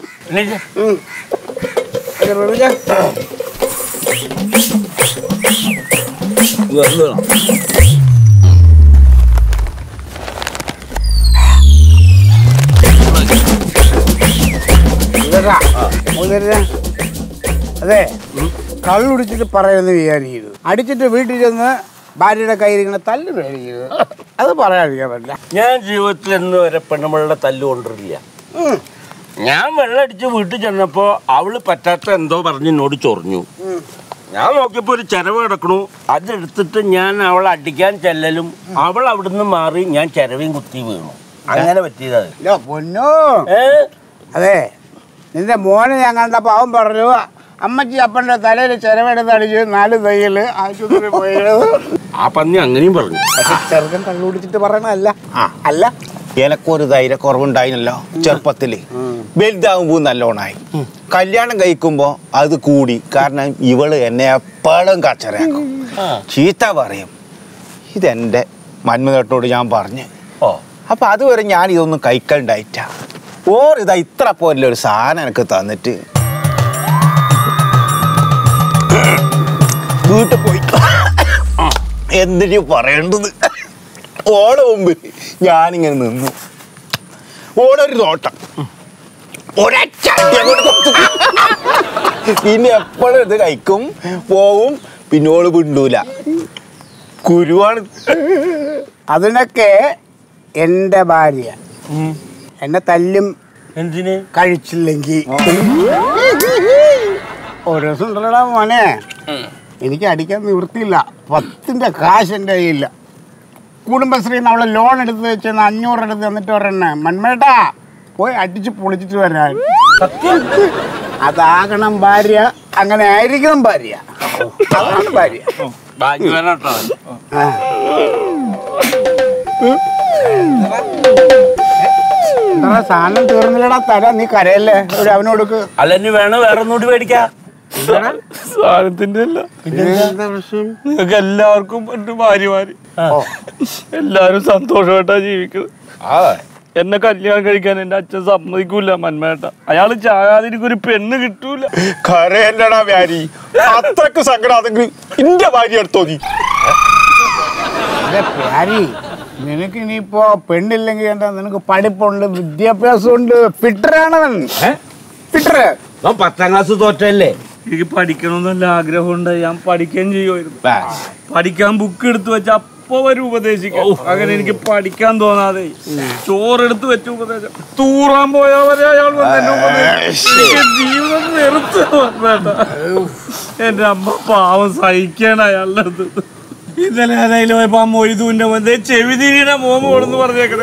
അതെ, കള്ളുടിച്ചിട്ട് പറയുന്നത് വിചാരിക്കരുത്. അടിച്ചിട്ട് വീട്ടിൽ ചെന്ന് ഭാര്യയുടെ കയ്യിരിക്കുന്ന തല്ല് മേടിക്കരുത്, അത് പറയാതിരിക്കാൻ പറ്റില്ല. ഞാൻ ജീവിതത്തിൽ എന്ന് വരെ പെണ്ണുമ്പളുടെ തല്ല് കൊണ്ടിരില്ല. ഞാൻ വെള്ളമടിച്ച് വീട്ടിൽ ചെന്നപ്പോൾ അവള് പറ്റാത്ത എന്തോ പറഞ്ഞ് എന്നോട് ചൊറിഞ്ഞു. ഞാൻ നോക്കിയപ്പോൾ ഒരു ചിരവ് കിടക്കണു, അതെടുത്തിട്ട് ഞാൻ അവളെ അടിക്കാൻ ചെല്ലലും അവൾ അവിടുന്ന് മാറി ഞാൻ ചിരവയും കുത്തി വീണു. അങ്ങനെ പറ്റിയതാ പൊന്നോ. അതെ, നിന്റെ മോനെ ഞാൻ കണ്ടപ്പോൾ അവൻ പറഞ്ഞു അമ്മച്ചി അപ്പൻ്റെ തലയിൽ ചിരവെടുത്ത് അടിച്ച് നാല് തയ്യല് ആശുപത്രി പോയത്. ആ പന്നി അങ്ങനെയും പറഞ്ഞു. പക്ഷെ ചെറുക്കൻ കള്ളുപിടിച്ചിട്ട് പറയണല്ല. അല്ല, എനക്കൊരു ധൈര്യക്കുറവുണ്ടായിനല്ലോ ചെറുപ്പത്തില്. വലുതാകുമ്പോ നല്ലോണായി. കല്യാണം കഴിക്കുമ്പോ അത് കൂടി. കാരണം ഇവള് എന്നെ എപ്പോഴും കച്ചറയാക്കും, ചീത്ത പറയും. ഇതെന്റെ മന്മതട്ടോട് ഞാൻ പറഞ്ഞു. ഓ അപ്പൊ അതുവരെ ഞാൻ ഇതൊന്നും കഴിക്കണ്ടായിട്ട. ഓർ ഇതാ ഇത്ര പോലെ ഒരു സാധനം എനിക്ക് തന്നിട്ട് വീട്ടിൽ പോയി എന്തിനു പറയേണ്ടത്. ഓടെ മുമ്പ് ഞാനിങ്ങനെ നിന്നു. ഓടൊരു നോട്ടം, പിന്നെ എപ്പോഴും ഇത് കഴിക്കും പോവും, പിന്നെ ഓള് പിണ്ടൂല. കുരുവാണ്. അതിനൊക്കെ എൻ്റെ ഭാര്യ എന്നെ തല്ലും എന്തിന് കഴിച്ചില്ലെങ്കിൽ. ഒരു ദിവസം ഉണ്ടല്ലടാ മോനെ, എനിക്ക് അടിക്കാൻ നിവൃത്തിയില്ല. പത്തിൻ്റെ കാശ് എൻ്റെ കയ്യില്ല. കുടുംബശ്രീ അവളെ ലോൺ എടുത്ത് വെച്ചാൽ അഞ്ഞൂറ് എടുത്ത് തന്നിട്ട് പറയണേ മന്മേട്ടാ പോയി അടിച്ച് പൊളിച്ചിട്ട് വരാൻ. അതാകണം ഭാര്യ, അങ്ങനെ ആയിരിക്കണം ഭാര്യ. അതാണ് ഭാര്യ. എന്താ സാധനം തീർന്നില്ലടാ, തരാ. നീ കരയല്ലേ, ഒരു അവനോടുക്ക്. അല്ല ഇനി വേണം വേറെ ഒന്നുകൂടി മേടിക്കാം. സാധനത്തിന്റെ അല്ല, നിങ്ങൾക്ക് എല്ലാവർക്കും ഭാര്യമാര് എല്ലാരും സന്തോഷമായിട്ടാ ജീവിക്കുന്നത്. എന്നെ കല്യാണം കഴിക്കാൻ എന്റെ അച്ഛൻ സമ്മതിക്കൂല മന്മേട്ട. അയാള് ചാകാതിരിക്കൊരു പെണ്ണ് കിട്ടൂല. കരയല്ലടാ വ്യാരി, അത്രക്ക് സങ്കടാതെങ്കിൽ എന്റെ ഭാര്യ എടുത്തോ നീ. അതെ പ്യാരി, നിനക്ക് ഇനിയിപ്പോ പെണ്ണില്ലെങ്കിൽ എന്താ, നിനക്ക് പഠിപ്പുണ്ട്, വിദ്യാഭ്യാസമുണ്ട്, ഫിറ്ററാണവൻ. ഫിറ്റർ പത്താം ക്ലാസ് തോറ്റല്ലേ. എനിക്ക് പഠിക്കണമെന്നല്ല ആഗ്രഹമുണ്ട്, ഞാൻ പഠിക്കുകയും ചെയ്യുമായിരുന്നു. പഠിക്കാൻ ബുക്ക് എടുത്തു വെച്ച അപ്പൊ വരും ഉപദേശിക്കും. അങ്ങനെ എനിക്ക് പഠിക്കാൻ തോന്നാതെ ചോറെടുത്ത് വെച്ച ഉപദേശം തൂറാൻ പോയവരെ അയാൾ ജീവിതം വെറുത്ത് വന്നേട്ടാ. എന്റെ അമ്മ പാവം സഹിക്കാണ് അയാളുടെ അടുത്ത്. ഇന്നലെ ഏതായാലും പോയപ്പോ ആ മൊയ്തുവിന്റെ മുന്നേ ചെവി തിരിയുടെ മോമ കൊടുന്ന് പറഞ്ഞേക്കണേ.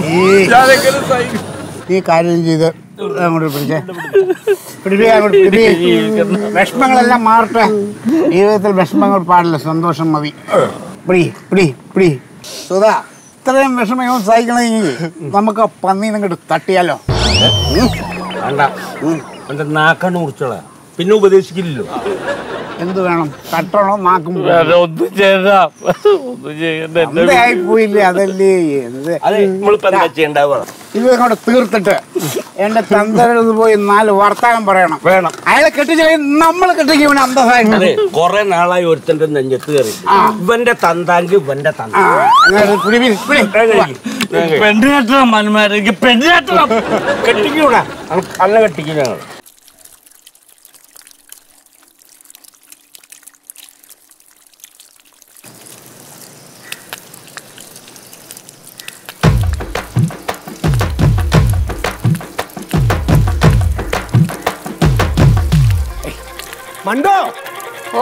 ഈ കാര്യം ചെയ്ത് അങ്ങോട്ട് പിടിച്ചേ, പിടിപ്പിക്കുക, അങ്ങോട്ട് പിടിപ്പിക്കുക. വിഷമങ്ങളെല്ലാം മാറട്ടെ. ജീവിതത്തിൽ വിഷമങ്ങൾ പാടില്ല, സന്തോഷം മതി. പിടി പിടി പിടി. സുധാ, ഇത്രയും വിഷമയോ സഹിക്കണമെങ്കിൽ നമുക്ക് ആ പന്നീനെ ഇങ്ങോട്ട് തട്ടിയാലോ? വേണ്ട, എന്റെ നാക്കാണ് മുറിച്ചോളാ, പിന്നെ ഉപദേശിക്കില്ലല്ലോ. എന്ത് വേണം? തട്ടണോ? നാക്കും ഒന്നും ചെയ്യണ്ട, ഒന്നും ചെയ്യണ്ട. പോയില്ലേ? അതല്ലേ എന്ത് അതെ, നമ്മളിപ്പോ എന്താ ചെയ്യണ്ടാവുക? ഇത് അങ്ങോട്ട് തീർത്തിട്ട് എന്റെ തന്തരത് പോയി നാല് വർത്താനം പറയണം. വേണം. അയാളെ കെട്ടിച്ച് നമ്മൾ കെട്ടിക്ക് ഇവനെ അന്തസായിട്ട്. അതെ, കൊറേ നാളായി ഒരുത്തന്റെ നെഞ്ചത്ത് കയറി. ഇവന്റെ തന്താങ്കി ഇവന്റെ തന്ത. പെണ്ണ് കെട്ടണം മന്മാരെ, പെണ്ണ് കെട്ടണം. കെട്ടിക്കൂടാ, അല്ല കെട്ടിക്കും ഞങ്ങൾ. മണ്ടോ ഓ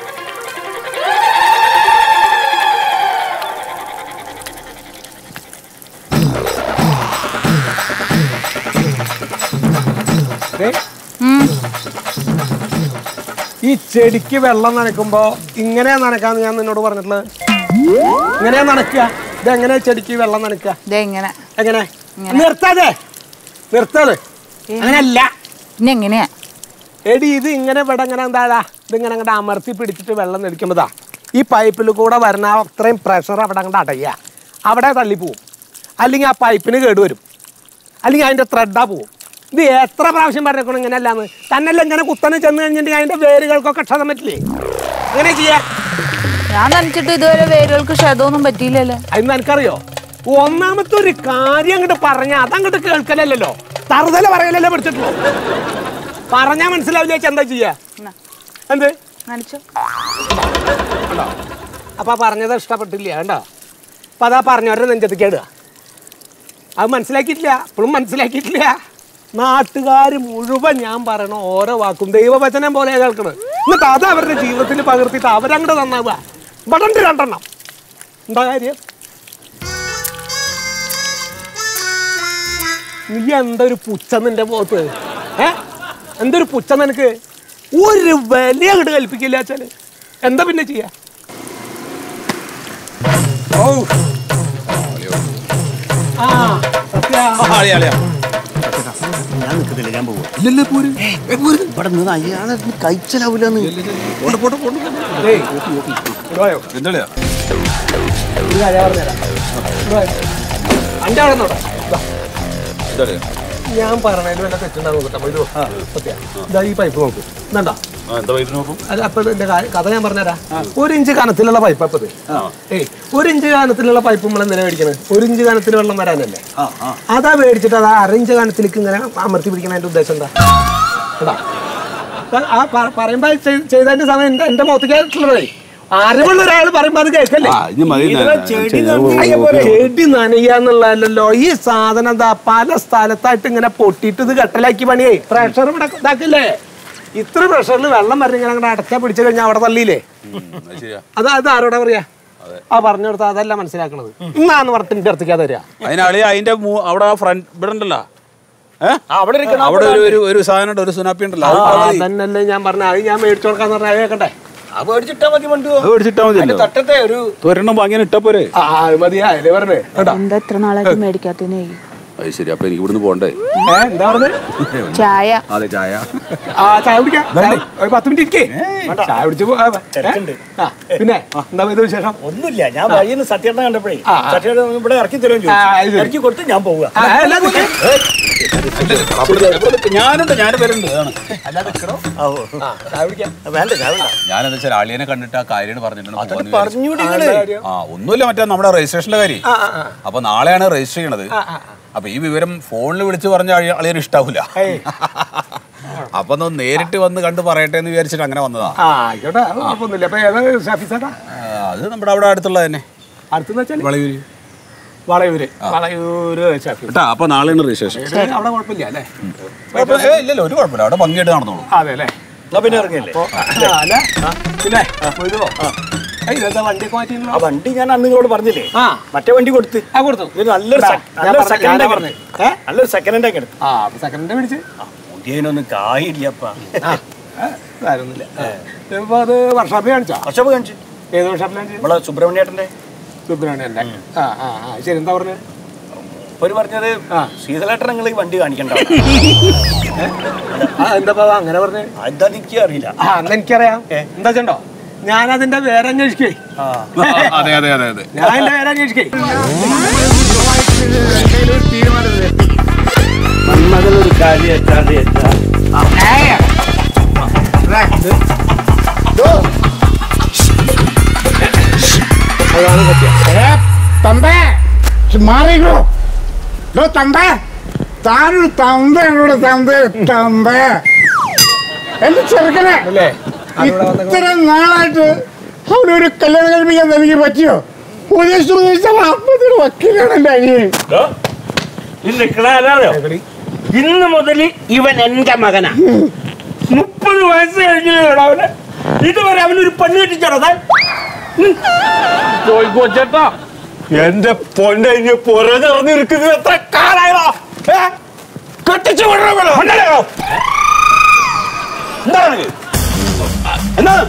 ഈ ചെടിക്ക് വെള്ളം നനയ്ക്കുമ്പോ ഇങ്ങനെയാ നനക്കാന്ന് ഞാൻ നിന്നോട് പറഞ്ഞിട്ടുള്ളത്. ഇങ്ങനെയാ നനക്കുക. ഇത് എങ്ങനെയാ ചെടിക്ക് വെള്ളം നനക്കുക? ഇങ്ങനെ എങ്ങനെ? നിർത്താതെ നിർത്താതെ അങ്ങനെയല്ല. പിന്നെ എങ്ങനെയാ? എടി ഇത് ഇങ്ങനെ ഇവിടെ ഇങ്ങനെ എന്താടാ ഇതിങ്ങനെ അങ്ങോട്ട് അമർത്തി പിടിച്ചിട്ട് വെള്ളം നടിക്കുമ്പോതാ ഈ പൈപ്പിൽ കൂടെ വരുന്ന അത്രയും പ്രഷർ അവിടെ അങ്ങോട്ട് അടയ്യ, അവിടെ തള്ളിപ്പോവും. അല്ലെങ്കിൽ ആ പൈപ്പിന് കേടുവരും, അല്ലെങ്കിൽ അതിൻ്റെ ത്രെഡാ പോവും. ഇത് എത്ര പ്രാവശ്യം പറഞ്ഞേക്കണം ഇങ്ങനെയല്ലാന്ന്. തന്നെല്ലാം ഇങ്ങനെ കുത്തനെ ചെന്ന് കഴിഞ്ഞിട്ടുണ്ടെങ്കിൽ അതിൻ്റെ വേരുകൾക്കൊക്കെ ക്ഷതം പറ്റില്ലേ? അങ്ങനെ ചെയ്യാ. ഞാൻ നനച്ചിട്ട് ഇതുവരെ വേരുകൾക്ക് ക്ഷതമൊന്നും പറ്റിയില്ലല്ലോ. അതിന് എനിക്കറിയോ, ഒന്നാമത്തെ ഒരു കാര്യം അങ്ങോട്ട് പറഞ്ഞാൽ അതങ്ങോട്ട് കേൾക്കലല്ലോ, തറുതല പറയലല്ലേ പഠിച്ചിട്ടുള്ളൂ. പറഞ്ഞാ മനസ്സിലാവില്ല. എന്താ ചെയ്യാ? എന്ത് നനച്ചോ? അപ്പൊ പറഞ്ഞത് ഇഷ്ടപ്പെട്ടില്ല കണ്ടോ? അപ്പൊ അതാ പറഞ്ഞവരുടെ നെഞ്ചത്ത് കേടുക. അത് മനസ്സിലാക്കിയിട്ടില്ല, ഇപ്പോഴും മനസ്സിലാക്കിയിട്ടില്ല. നാട്ടുകാർ മുഴുവൻ ഞാൻ പറയണ ഓരോ വാക്കും ദൈവവചനം പോലെ കേൾക്കണത്. എന്നിട്ട് അത് അവരുടെ ജീവിതത്തിൽ പകർത്തിയിട്ട് അവരങ്ങോട്ട് നന്നാവുക. ഇവിടെ രണ്ടെണ്ണം എന്താ കാര്യം? നീ എന്തൊരു പുച്ഛ നിന്റെ പോത്ത്? ഏ എന്തൊരു പുച്ഛ നിനക്ക്? ഒരു വലിയ അങ്ങോട്ട് കൽപ്പിക്കില്ല വെച്ചാല് എന്താ പിന്നെ ചെയ്യാ? ഓ ആ ഞാൻ നിൽക്കുന്നില്ല, ഞാൻ പോവാ. ഇല്ലല്ലേ പോര് ഇവിടെ നിന്ന് അയാളെ കഴിച്ചലാവൂലെന്ന്. ഞാൻ പറഞ്ഞതിൽ വല്ല തെറ്റുണ്ടാകും കേട്ടോ. സത്യ ഇതാ ഈ പൈപ്പ് നോക്കും എന്താ? അത് അപ്പൊ എന്റെ കഥ ഞാൻ പറഞ്ഞുതരാം. ഒരു ഇഞ്ച് കനത്തിലുള്ള പൈപ്പ് അപ്പത്. ഏയ് ഒരു ഇഞ്ച് കനത്തിലുള്ള പൈപ്പ് നമ്മൾ എന്തിനാ മേടിക്കണത്? ഒരു ഇഞ്ച് കനത്തിൽ വെള്ളം വരാനല്ലേ. അതാ മേടിച്ചിട്ട് അതാ അര ഇഞ്ച് കനത്തിലേക്ക് ഇങ്ങനെ അമർത്തി പിടിക്കണ അതിന്റെ ഉദ്ദേശം എന്താ? ആ പറയുമ്പോ ചെയ്തതിന്റെ സമയം എന്റെ എന്റെ മുഖത്തേക്കുള്ളതേ അറിവുള്ള ഒരാൾ പറയുമ്പോ അത് കേൾക്കല്ലേ? ചെടി നനയാന്നുള്ളതല്ലോ. ഈ സാധനം എന്താ പല സ്ഥലത്തായിട്ട് ഇങ്ങനെ പൊട്ടിയിട്ട് ഇത് കെട്ടലാക്കി പണിയേ. പ്രഷർ ഇവിടെ ഇതാക്കില്ലേ? ഇത്ര പ്രഷറിൽ വെള്ളം വരണം ഇങ്ങനെ അങ്ങോട്ട് അടച്ചാ പിടിച്ചു കഴിഞ്ഞാൽ അവിടെ തള്ളിയില്ലേ? അത് അത് ആരോടാ പറയാ? ആ പറഞ്ഞു കൊടുത്താ അതല്ല മനസ്സിലാക്കണത്. ഇന്നാന്ന് പറഞ്ഞിട്ട് അടുത്തേക്കാ തരാ. അതിനാളി അതിന്റെ അവിടെ ഫ്രണ്ട് ഇവിടെ ഉണ്ടല്ലോ, അവിടെ അവിടെ ഒരു സാധനം ഒരു സുനാപ്പി ഉണ്ടല്ലോ, അതന്നല്ലേ ഞാൻ പറഞ്ഞ. അത് ഞാൻ മേടിച്ചു കൊടുക്കാന്ന് പറഞ്ഞാൽ അത് കേൾക്കട്ടെ. മേടിച്ചിട്ടാ മതി. തട്ടത്തെ ഒരു ഒരെണ്ണം അങ്ങനെ ഇട്ടാ പോരെ? മതിയാ പറഞ്ഞേ കേട്ടോ. എന്താ എത്ര നാളായിട്ട് മേടിക്കാത്തേ? അത് ശരി. അപ്പൊ എനിക്ക് ഇവിടുന്ന് പോണ്ടേ? എന്താ പറഞ്ഞത്? ചായ. അതെ, ചായ. ആ ചായ കുടിക്കാം. ഒരു പത്ത് മിനിറ്റ് ഇരിക്കേ. ചായ കുടിച്ചു. പിന്നെ എന്താ ഇത് വിശേഷം? ഒന്നുമില്ല, ഞാൻ വഴിയിൽ സത്യേട്ടനെ കണ്ടപ്പോഴേ സത്യേട്ടൻ ഇവിടെ ഇറക്കി തരുമോ ഇറക്കി കൊടുത്ത് ഞാൻ പോവുക. ഞാനുണ്ട്, ഞാൻ വരുന്നുണ്ട്. വേണ്ട ചായ വേണ്ട. ഞാനെന്താ വെച്ചാൽ അളിയനെ കണ്ടിട്ട് ആ കാര്യം പറഞ്ഞിട്ടുണ്ട്. പറഞ്ഞൂടെ? ആ ഒന്നുമില്ല, മറ്റേ നമ്മുടെ രജിസ്ട്രേഷന്റെ കാര്യം. അപ്പൊ നാളെയാണ് രജിസ്റ്റർ ചെയ്യണത്. അപ്പൊ ഈ വിവരം ഫോണിൽ വിളിച്ച് പറഞ്ഞ അളിയന് ഇഷ്ടാവൂല. അപ്പൊ ഒന്ന് നേരിട്ട് വന്ന് കണ്ട് പറയട്ടെ എന്ന് വിചാരിച്ചിട്ട് അങ്ങനെ വന്നതാ. അത് നമ്മുടെ അവിടെ അടുത്തുള്ള തന്നെ. വളയൂര്. വളയൂര് വളയൂര് കേട്ടാ. അപ്പൊ നാളെയാണ് രജിസ്ട്രേഷൻ. അവിടെ കുഴപ്പമില്ല അല്ലേ? ഇല്ലല്ലോ, ഒരു കുഴപ്പമില്ല. അവിടെ ഭംഗിയായിട്ട് നടന്നോളൂ. അതെ അല്ലേ? പിന്നെ ഇറങ്ങിയല്ലേ? പിന്നെ ഇതെന്താ വണ്ടിയൊക്കെ മാറ്റി? ആ വണ്ടി ഞാൻ അന്ന് നിങ്ങളോട് പറഞ്ഞില്ലേ, മറ്റേ വണ്ടി കൊടുത്ത് ആ കൊടുത്തു. നല്ലൊരു നല്ലൊരു സെക്കൻഡ് നല്ലൊരു സെക്കൻഡ് ഹാൻഡ് ഒക്കെ എടുത്തു. ആ സെക്കൻഡ് പിടിച്ച് മുടിയതിനൊന്നും കായില്ലപ്പാ. കാര്യമൊന്നുമില്ല. ഇപ്പൊ അത് വർഷാപ്പ് കാണിച്ചോ? വർഷാപ്പ് കാണിച്ചു. ഏത് വർഷാപ്പിലാണ്? നമ്മളെ സുബ്രഹ്മണ്യേട്ടന്റെ. സുബ്രഹ്മണ്യൻ എന്റെ ആ ആ ആ ശരി എന്താ പറഞ്ഞത് ഒരു പറഞ്ഞത് ശീതളേട്ടൻ നിങ്ങൾ ഈ വണ്ടി കാണിക്കണ്ട ആ എന്താ അങ്ങനെ പറഞ്ഞേ എന്താ എനിക്ക് അറിയില്ല ആ എന്നാ എനിക്കറിയാം എന്താ വെച്ചോ ഞാൻ അതിന്റെ വേറെ അന്വേഷിക്കേ അതെ അതെ അതെ അതെ ഞാൻ എന്റെ വേറെ അന്വേഷിക്കേ മന്മകളൊരു കാര്യം എത്താതെ എത്താ തമ്പേ മാറിക്കോ തമ്പേ താനൊരു തമ്പ എന്നോട് തമ്പ തമ്പ എന്റെ ചെറുക്കനെ ഇത്ര നാളായിട്ട് അവിടെ ഒരു കല്യാണം കഴിപ്പിക്കാൻ എനിക്ക് പറ്റിയോ ഉപദേശിച്ചു ഉപദേശിച്ച അപ്പത്തിന് വക്കീലാണ് എന്റെ അനിയൻ ഇന്ന് മുതൽ ഇവൻ എന്റെ മകനാ മുപ്പത് വയസ്സ് കഴിഞ്ഞവന് ഇതുവരെ അവനൊരു പെണ്ണ് കെട്ടിച്ചടതാ ചോദിക്കോച്ചേട്ടാ എന്റെ പൊന്നെ ഇനി പുറഞ്ഞിരിക്കുന്നത് എത്ര കാലായോ കെട്ടിച്ചു എന്താണ് എന്താണ്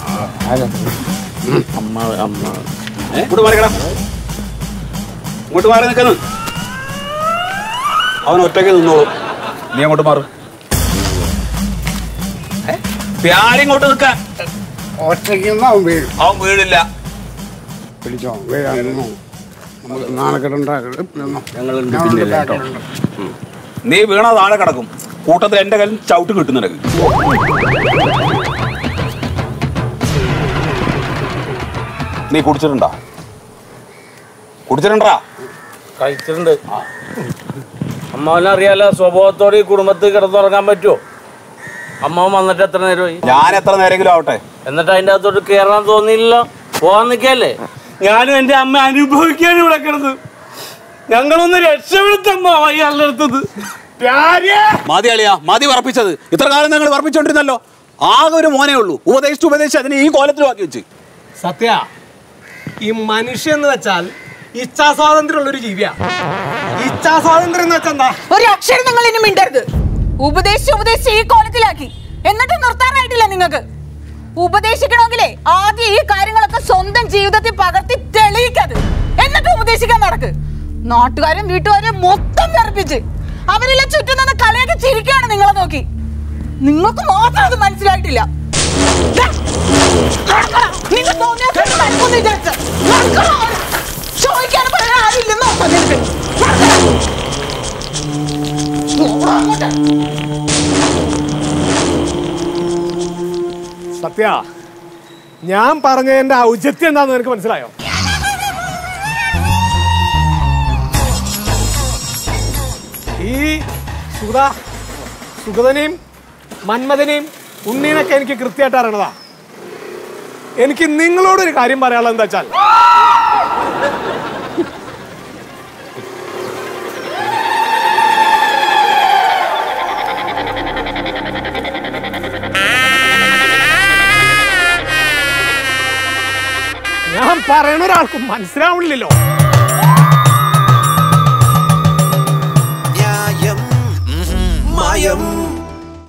അമ്മ അമ്മ ഇങ്ങോട്ട് മാറിക്കണം ഇങ്ങോട്ട് മാറി നിൽക്കുന്നു അവൻ ഒറ്റയ്ക്ക് നിന്നോളൂ നീ അങ്ങോട്ട് മാറും പ്യാരിങ്ങോട്ട് നിൽക്കാൻ ഒറ്റയ്ക്ക് അവൻ വീഴും അവൻ വീടില്ല പിടിച്ചോ വീഴാനോ നമുക്ക് നാണക്കെട്ടുണ്ടാക്കണം നീ വീണ താഴെ കിടക്കും കൂട്ടത്തിൽ എന്റെ കയ്യിൽ ചവിട്ട് കിട്ടും നിനക്ക് നീ കുടിച്ചിട്ടുണ്ടോ കുടിച്ചിട്ടുണ്ടാ കഴിച്ചിട്ടുണ്ട് അമ്മാവനറിയാലോ സ്വഭാവത്തോടെ ഈ കുടുംബത്തിൽ കിടന്നുറങ്ങാൻ പറ്റുമോ അമ്മാവൻ വന്നിട്ട് എത്ര നേരമായി ഞാൻ എത്ര നേരെങ്കിലും ആവട്ടെ എന്നിട്ട് അതിൻ്റെ അകത്തോട്ട് കയറാൻ തോന്നിയില്ലല്ലോ പോവാൻ നിൽക്കല്ലേ ഞാനും എൻ്റെ അമ്മ അനുഭവിക്കാൻ ഇവിടെ കിടന്ന് ഞങ്ങളൊന്ന് രക്ഷപ്പെടുത്തമ്മ അയാളുടെ മതി അളിയാ മതി വർപ്പിച്ചത് ഇത്ര കാലം ഞങ്ങൾ വർപ്പിച്ചോണ്ടിരുന്നല്ലോ ആകെ ഒരു മോനേ ഉള്ളൂ ഉപദേശിച്ച് ഉപദേശിച്ച് അതിനെ ഈ കോലത്തിലാക്കി വെച്ച് സത്യ ഈ മനുഷ്യൻ എന്ന് വെച്ചാൽ ഇച്ഛാ സ്വാതന്ത്ര്യം ഉള്ളൊരു ജീവിയാ ഇച്ഛാ സ്വാതന്ത്ര്യം എന്ന് വെച്ചാൽ എന്താ ഒരു അക്ഷരം നിങ്ങൾ ഇനി മിണ്ടരുത് ഉപദേശിച്ച് ഉപദേശിച്ച് ഈ കോലത്തിലാക്കി എന്നിട്ട് നിർത്താനായിട്ടില്ല നിങ്ങൾക്ക് ഉപദേശിക്കണമെങ്കിലേ ആദ്യം ഈ കാര്യങ്ങളൊക്കെ സ്വന്തം ജീവിതത്തിൽ പകർത്തി തെളിയിക്കത് എന്നിട്ട് ഉപദേശിക്കാൻ നടക്ക് നാട്ടുകാരും വീട്ടുകാരും മൊത്തം വെറുപ്പിച്ച് അവരെല്ലാം ചുറ്റും നിന്ന് കളിയൊക്കെ ചിരിക്കുകയാണ് നിങ്ങളെ നോക്കി നിങ്ങൾക്ക് മാത്രം അത് മനസ്സിലായിട്ടില്ല നിങ്ങൾ ചോദിക്കാൻ പറയാൻ ആരില്ലെന്നോ സത്യ ഞാൻ പറഞ്ഞതിന്റെ ഔചിത്യം എന്താന്ന് നിനക്ക് മനസ്സിലായോ ഈ സുഗത സുഗതനെയും മന്മഥനെയും ഉണ്ണീനൊക്കെ എനിക്ക് കൃത്യമായിട്ട് അറിയണതാ എനിക്ക് നിങ്ങളോടൊരു കാര്യം പറയാനുള്ളത് എന്താ വെച്ചാൽ ഞാൻ പറയണ ഒരാൾക്കും മനസ്സിലാവണില്ലല്ലോ ന്യായം മായം